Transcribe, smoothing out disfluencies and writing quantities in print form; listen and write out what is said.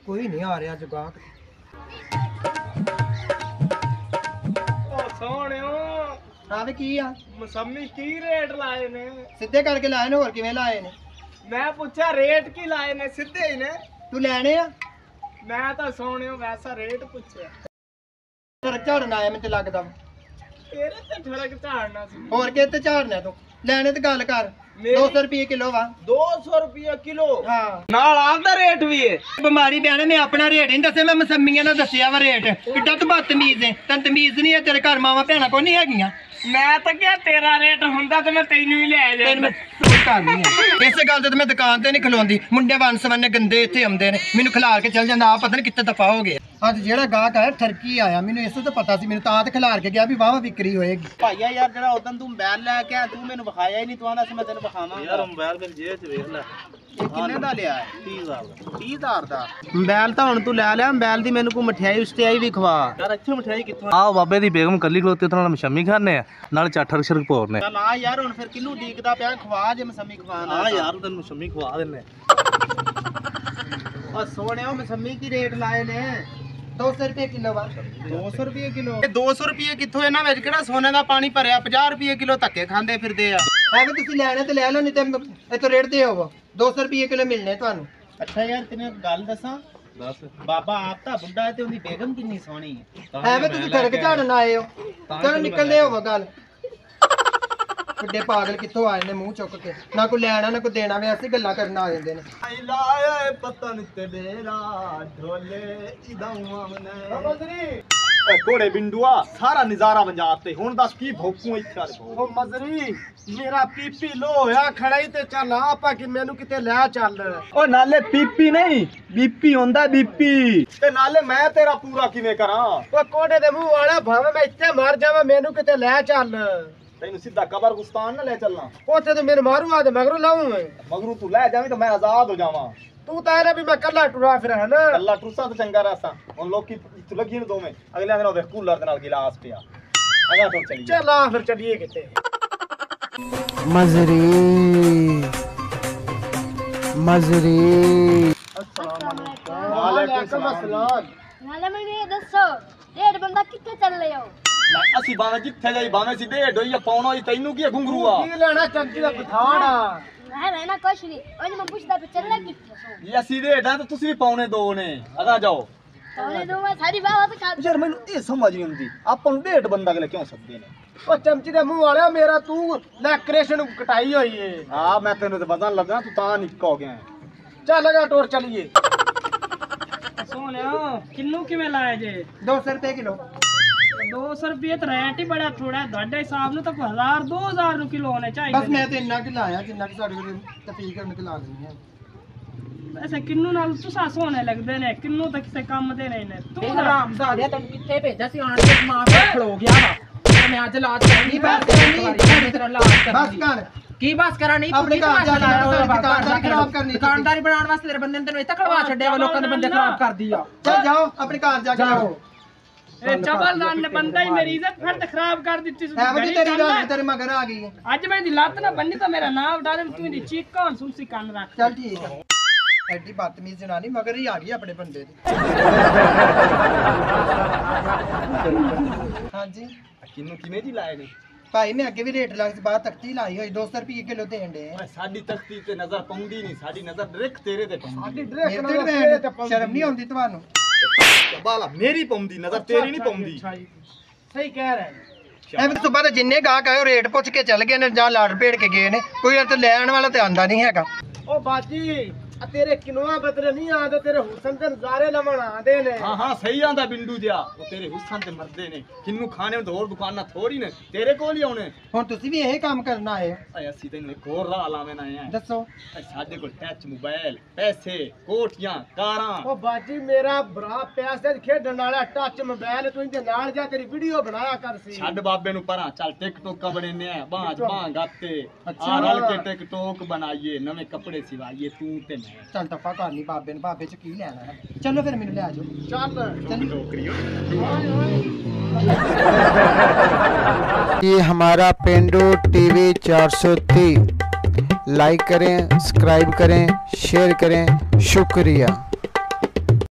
कोई नहीं आ रहा जगाक। हाँ वे की आ मौसमी की रेट लाए ने? सीधे करके लाए ने, होर किवें लाए ने? मैं पूछा रेट की लाए ने? सीधे ही ने। तू लैने आ? मैं तो सोने वैसा रेट पूछा। ठरक झाड़ना आया मैनूं लगदा। तेरे ते ठरक झाड़ना सी। होर कि ते झाड़ना तू? लैने ते गल कर। 200 रुपये किलो वा। 200 रुपये किलो? हाँ नाल आपदा रेट भी है। बीमारी बयाने मैं अपना रेट नहीं दस्या, मैं मसम्मियां दा दस्या वा रेट। किड्डा तू बदतमीज है, तैनूं तमीज नहीं है, तेरे घर मावां भैणां कोई नहीं हैगियां। मैं तो क्या तेरा रेट हुंदा ते मैं तैनूं ही ले जांदा। इस गल ते मैं दुकान ते नहीं खलोंदी, मुंडे वन सवन्ने गंदे इत्थे आउंदे ने, मैनूं खिलार के चल जांदा, आप पता नहीं कित्ते दफा हो गए। अज जेड़ा गाहक आया ठरकी आया, मैनूं इस तो पता सी, मैनूं तां ते खिलार के गया भी वाह बिक्री होएगी। भाईया यार जेड़ा उदन तू मोबाइल लेके आया तू मैनूं विखाया ही नहीं, तू आंदा सी मैं तैनूं विखावां। यार मोबाइल मेरी जेब च वेख ले। ਇਹ ਕਿੰਨੇ ਦਾ ਲਿਆ ਹੈ? 30000 ਦਾ। ਮੋਬਾਈਲ ਤਾਂ ਹੁਣ ਤੂੰ ਲੈ ਲਿਆ, ਮੋਬਾਈਲ ਦੀ ਮੈਨੂੰ ਕੋਈ ਮਠਿਆਈ ਉਸਟਿਆਈ ਵੀ ਖਵਾ। ਯਾਰ ਇੱਥੇ ਮਠਿਆਈ ਕਿੱਥੋਂ? ਆਹ ਬਾਬੇ ਦੀ ਬੇਗਮ ਕੱਲੀ ਖਲੋਤੀ ਤੇ ਨਾਲ ਮਸ਼ਮੀ ਖਾਣੇ ਆ, ਨਾਲ ਚਾਠਰ ਸ਼ਰਕ ਪੋਰਨੇ। ਚੱਲ ਆ ਯਾਰ ਹੁਣ ਫਿਰ ਕਿੰਨੂੰ ਡੀਕਦਾ ਪਿਆ, ਖਵਾ ਜੇ ਮਸੰਮੀ ਖਵਾਣਾ। ਹਾਂ ਯਾਰ ਤੈਨੂੰ ਮਸ਼ਮੀ ਖਵਾ ਦਿੰਨੇ। ਆ ਸੋਹਣਿਓ ਮਸੰਮੀ ਕੀ ਰੇਟ ਲਾਏ ਨੇ? 200 रुपये किलो वा। 200 रुपये किलो? 200 रुपये कित्थों ਇਹਨਾਂ ਵਿੱਚ ਕਿਹੜਾ ਸੋਨੇ ਦਾ ਪਾਣੀ ਭਰਿਆ? 50 ਰੁਪਏ ਕਿਲੋ ਧੱਕੇ ਖਾਂਦੇ ਫਿਰਦੇ ਆ। ਐਵੇਂ ਤੁਸੀਂ ਲੈਣੇ ਤੇ ਲੈ ਲਓ, ਨਹੀਂ ਤੇ ਇਥੋਂ ਰੇਟ ਤੇ ਹੋਵੋ। 200 रुपये किलो मिलने ਤੁਹਾਨੂੰ। ਅੱਛਾ ਯਾਰ ਤੈਨੂੰ ਇੱਕ ਗੱਲ ਦੱਸਾਂ, ਦੱਸ। ਬਾਬਾ ਆਪ ਤਾਂ ਬੁੱਢਾ ਤੇ ਉਹਦੀ ਬੇਗਮ ਕਿੰਨੀ ਸੋਹਣੀ ਹੈ। ਐਵੇਂ ਤੁਸੀਂ ਠਰਕ ਝਾੜਨ ਆਏ ਹੋ, ਚਲੋ ਨਿਕਲਦੇ ਹੋਵੋ ਗੱਲ। ਵੱਡੇ ਪਾਗਲ ਕਿੱਥੋਂ ਆਏ ਨੇ ਮੂੰਹ ਚੁੱਕ ਕੇ, ਨਾ ਕੋਈ ਲੈਣਾ ਨਾ ਕੋਈ ਦੇਣਾ, ਵੇ ਅਸੀਂ ਗੱਲਾਂ ਕਰਨ ਆ ਜਾਂਦੇ ਨੇ। ਲਾਏ ਪਤਨ ਤੇ ਡੇਰਾ ਢੋਲੇ ਇਦਾਂ ਮਨੇ ਕੋੜੇ ਬਿੰਦੂਆ ਸਾਰਾ ਨਜ਼ਾਰਾ ਪੰਜਾਬ ਤੇ ਹੁਣ ਦੱਸ ਕੀ ਭੋਕੂ ਇੱਥੇ ਆ। ਉਹ ਮਜ਼ਰੀ ਮੇਰਾ ਪੀਪੀ ਲੋ ਹੋਇਆ ਖੜਾ ਹੀ ਤੇ ਚੱਲ ਆਪਾਂ ਕਿ ਮੈਨੂੰ ਕਿਤੇ ਲੈ ਚੱਲ। ਉਹ ਨਾਲੇ ਪੀਪੀ ਨਹੀਂ ਬੀਪੀ ਹੁੰਦਾ, ਬੀਪੀ। ਤੇ ਨਾਲੇ ਮੈਂ ਤੇਰਾ ਪੂਰਾ ਕਿਵੇਂ ਕਰਾਂ? ਉਹ ਕੋੜੇ ਦੇ ਮੂੰਹ ਵਾਲਾ ਭਾਵੇਂ ਮੈਂ ਇੱਥੇ ਮਰ ਜਾਵਾਂ, ਮੈਨੂੰ ਕਿਤੇ ਲੈ ਚੱਲ। ਤੈਨੂੰ ਸਿੱਧਾ ਕਬਰਸਤਾਨ ਨਾ ਲੈ ਚੱਲਣਾ, ਉੱਥੇ ਤੇ ਮੈਨੂੰ ਮਾਰੂਗਾ ਤੇ ਮਗਰੂ ਲਾਉਂ। ਮਗਰੂ ਤੂੰ ਲੈ ਜਾਵੇਂ ਤਾਂ ਮੈਂ ਆਜ਼ਾਦ ਹੋ ਜਾਵਾਂ। ਤੂੰ ਤਾਂ ਇਹਨੇ ਵੀ ਮੈਂ ਕੱਲਾ ਟੁਰਾ ਫਿਰ ਹੈ ਨਾ। ਕੱਲਾ ਟੁਰਸਾ ਤਾਂ ਚੰਗਾ ਰਾਸਾ। ਹੁਣ ਲੋਕੀ ਲੱਗੀ ਨੂੰ ਦੋਵੇਂ ਅਗਲੇ ਦਿਨ ਉਹਦੇ ਕੂਲਰ ਦੇ ਨਾਲ ਗਿਲਾਸ ਪਿਆ। ਅਗਾ ਤੋਂ ਚੱਲੀਏ। ਚੱਲ ਆ ਫਿਰ ਚੱਲੀਏ ਕਿਤੇ। ਮਜ਼ਰੀ ਮਜ਼ਰੀ ਵਾਲੇਕੁਮ ਅਸਲਾਮ। ਨਾਲੇ ਮੈਨੂੰ ਇਹ ਦੱਸੋ, ਡੇਢ ਬੰਦਾ ਕਿੱਥੇ ਚੱਲ ਲਿਆ? ਅਸੀਂ ਬਾਵੇਂ ਜਿੱਥੇ ਜਾਈ ਬਾਵੇਂ ਸੀ ਡੇਢ ਹੋਈ ਪਾਉਣਾ ਹੀ, ਤੈਨੂੰ ਕੀ ਗੁੰਗਰੂ ਆ? ਕੀ ਲੈਣਾ ਚੰਗੀ ਦਾ ਪਠਾਣਾ? ਮੈਂ ਰਹਿਣਾ ਕੁਛ ਨਹੀਂ, ਉਹਨੂੰ ਮੈਂ ਪੁੱਛਦਾ ਵੀ ਚੱਲਣਾ ਕਿੱਥੇ ਸੋ? ਇਹ ਅਸੀਂ ਡੇਢਾਂ ਤੇ ਤੁਸੀਂ ਵੀ ਪਾਉਣੇ ਦੋ ਨੇ। ਅਗਾ ਜਾਓ। ਉਹਨੇ ਦੋ ਮੈਂ ਸਾਰੀ ਬਾਤ ਕਰ। ਯਾਰ ਮੈਨੂੰ ਇਹ ਸਮਝ ਨਹੀਂ ਆਉਂਦੀ, ਆਪਾਂ ਨੂੰ ਡੇਢ ਬੰਦਾ ਅਗਲੇ ਕਿਉਂ ਸੱਦੇ ਨੇ? ਉਹ ਚਮਚੀ ਦੇ ਮੂੰਹ ਵਾਲਿਆ ਮੇਰਾ ਤੂੰ ਲੈ ਕ੍ਰੇਸ਼ਨ ਕਟਾਈ ਹੋਈ ਏ। ਹਾਂ ਮੈਂ ਤੈਨੂੰ ਤੇ ਪਤਾ ਲੱਗਾ ਤੂੰ ਤਾਂ ਨਿੱਕਾ ਹੋ ਗਿਆ। ਚੱਲ ਲਗਾ ਟੋਰ ਚੱਲੀਏ। ਸੋਹਣਿਆ ਕਿੰਨੂ ਕਿਵੇਂ ਲਾਇਆ ਜੇ? 200 रुपये किलो। 200 रुपये तो रेट ही बड़ा थोड़ा है, ਤੁਹਾਡੇ ਹਿਸਾਬ ਨਾਲ ਤਾਂ 1000 2000 ਨੂੰ ਕਿਲੋ ਹੋਣੇ ਚਾਹੀਦੇ। ਬਸ ਮੈਂ ਤੇ ਇੰਨਾ ਕਿ ਲਾਇਆ ਜਿੰਨਾ ਕਿ ਸਾਡੇ ਕੋਲ ਤਫੀਕ ਉਹਨੇ ਲਾ ਦਿੰਦੀ ਹੈ। ਵੈਸੇ ਕਿੰਨੂ ਨਾਲ ਤੁਸੀਂ ਸੋਹਣੇ ਲੱਗਦੇ ਨੇ, ਕਿੰਨੂ ਤਾਂ ਕਿਸੇ ਕੰਮ ਦੇ ਨਹੀਂ ਨੇ। ਤੂੰ ਹਰਾਮਜ਼ਾਦਿਆ ਤੈਨੂੰ ਕਿੱਥੇ ਭੇਜਿਆ ਸੀ? ਆਣ ਕੇ ਮਾਂ ਕੋਲ ਖਲੋ ਗਿਆ ਵਾ। ਮੈਂ ਅੱਜ ਲਾਜ ਕਰਨੀ ਤੇਰਾ ਲਾਜ ਬਸ ਕਰਨੀ। ਕਰ ਕੀ ਬਸ ਕਰਾਂ? ਨਹੀਂ ਆਪਣੇ ਘਰ ਜਾ ਦੁਕਾਨਦਾਰੀ ਖਰਾਬ ਕਰਨੀ। ਦੁਕਾਨਦਾਰੀ ਬਣਾਉਣ ਵਾਸਤੇ ਤੇਰੇ ਬੰਦੇ ਨੇ ਤੈਨੂੰ ਇੱਥੇ ਖਲਵਾ ਛੱਡਿਆ ਵਾ, ਲੋਕਾਂ ਦੇ ਬੰਦੇ ਖਰਾਬ ਕਰਦੀ ਆ। ਚੱਲ ਜਾਓ ਆਪਣੇ ਘਰ ਜਾ ਕੇ ਰਹੋ। ਇਹ ਚਬਲਦਾਨ ਨੇ ਬੰਦਾ ਹੀ ਮੇਰੀ ਇੱਜ਼ਤ ਫਿਰ ਤੇ ਖਰਾਬ ਕਰ ਦਿੱਤੀ। ਐ ਵੀ ਤੇਰੀ ਰਾਤ ਤੇਰੇ ਮਗਰ ਆ ਗਈ ਹੈ। ਅੱਜ ਮੈਂ ਦੀ ਲੱਤ ਨਾ ਬੰਨੀ ਤਾਂ ਮੇਰਾ ਨਾਮ ਉਡਾ ਦੇ, ਤੂੰ ਦੀ ਚੀਕਾਂ ਹੁਣ ਸੁਣਸੀ ਕੰਨ ਰੱਖ। ਚੱਲ ਠੀਕ ਹੈ। ਐਡੀ ਬਦਤਮੀਜ਼ ਜਨਾਨੀ ਮਗਰ ਹੀ ਆ ਗਈ ਆਪਣੇ ਬੰਦੇ ਦੀ। ਹਾਂਜੀ ਕਿੰਨੂ ਕਿਵੇਂ ਦੀ ਲਾਏ ਨੇ? ਭਾਈ ਮੈਂ ਅੱਗੇ ਵੀ ਰੇਟ ਲਾ ਕੇ ਬਾਹਰ ਤਖਤੀ ਲਾਈ ਹੋਈ 200 रुपये किलो ਦੇਣ ਦੇ। ਸਾਡੀ ਤਖਤੀ ਤੇ ਨਜ਼ਰ ਪਾਉਂਦੀ ਨਹੀਂ, ਸਾਡੀ ਨਜ਼ਰ ਡਾਇਰੈਕਟ ਤੇਰੇ ਤੇ ਪਾਉਂਦੀ। ਸਾਡੀ ਸ਼ਰਮ ਨਹੀਂ ਆਉਂਦੀ ਤੁਹਾਨੂੰ? ਬਾਲਾ ਮੇਰੀ ਪਾਉਂਦੀ ਨਜ਼ਰ, ਤੇਰੀ ਨਹੀਂ ਪਾਉਂਦੀ। ਸਹੀ ਕਹਿ ਰਹੇ। ਐਵੇਂ ਸੁਬਾ ਦੇ ਜਿੰਨੇ ਗਾਹਕ ਆਏ ਉਹ ਰੇਟ ਪੁੱਛ ਕੇ ਚੱਲ ਗਏ ਨੇ ਜਾਂ ਲੜ ਭੇੜ ਕੇ ਗਏ ਨੇ, ਕੋਈ ਤੇ ਲੈਣ ਵਾਲਾ ਤੇ ਆਂਦਾ ਨਹੀਂ ਹੈਗਾ। ਉਹ ਬਾਜੀ ਤੇਰੇ ਕਿਨਵਾ ਬਦਲੇ ਨਹੀਂ ਆਂਦੇ, ਤੇਰੇ ਹੁਸਨ ਦੇ ਨਜ਼ਾਰੇ ਲਵਣ ਆਂਦੇ ਨੇ। ਹਾਂ ਹਾਂ ਸਹੀ ਆਂਦਾ ਬਿੰਦੂ ਜਿਆ, ਉਹ ਤੇਰੇ ਹੁਸਨ ਤੇ ਮਰਦੇ ਨੇ। ਕਿੰਨੂ ਖਾਣੇ ਤੇ ਹੋਰ ਦੁਕਾਨਾਂ ਥੋੜੀ ਨੇ, ਤੇਰੇ ਕੋਲ ਹੀ ਆਉਣੇ। ਹੁਣ ਤੁਸੀਂ ਵੀ ਇਹ ਕੰਮ ਕਰਨ ਆਏ ਹੋ? ਓਏ ਅਸੀਂ ਤੈਨੂੰ ਇੱਕ ਹੋਰ ਰਾਹ ਲਾਵੇਂ ਆਏ ਆ। ਦੱਸੋ। ਸਾਡੇ ਕੋਲ ਟੱਚ ਮੋਬਾਈਲ, ਪੈਸੇ, ਕੋਠੀਆਂ, ਕਾਰਾਂ। ਉਹ ਬਾਜੀ ਮੇਰਾ ਭਰਾ ਪੈਸੇ ਖੇਡਣ ਵਾਲਾ ਟੱਚ ਮੋਬਾਈਲ, ਤੂੰ ਇਹਦੇ ਨਾਲ ਜਾ ਤੇਰੀ ਵੀਡੀਓ ਬਣਾਇਆ ਕਰ ਸੀ। ਛੱਡ ਬਾਬੇ ਨੂੰ ਪਰਾਂ, ਚੱਲ ਟਿਕਟੋਕ ਬਣਨੇ ਆ, ਬਾਂਝ ਬਾਂ ਗਾਤੇ ਆ ਰਲ ਕੇ ਟਿਕਟੋਕ ਬਣਾਈਏ, ਨਵੇਂ ਕੱਪੜੇ ਸਿਵਾਈਏ ਤੂੰ ਤੇ ਮੈਂ। ਚੱਲ ਤਫਾ ਕਰ ਲਈ ਬਾਬੇ ਨੂੰ, ਬਾਬੇ ਚ ਕੀ ਲੈਣਾ ਹੈ। ਚਲੋ ਫਿਰ ਮੈਨੂੰ ਲੈ ਜਾਓ। ਚੱਲ ਟੋਕਰੀ। ये हमारा पेंडू टीवी 430 लाइक करें, सब्सक्राइब करें, शेयर करें। शुक्रिया।